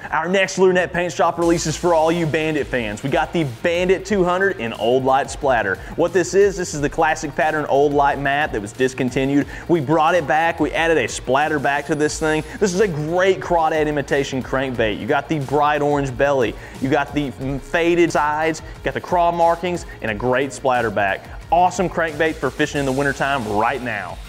Our next Lurenet Paint Shop release is for all you Bandit fans. We got the Bandit 200 in Old Light Splatter. What this is the classic pattern Old Light mat that was discontinued. We brought it back. We added a splatter back to this thing. This is a great crawdad imitation crankbait. You got the bright orange belly. You got the faded sides. You got the craw markings and a great splatter back. Awesome crankbait for fishing in the wintertime right now.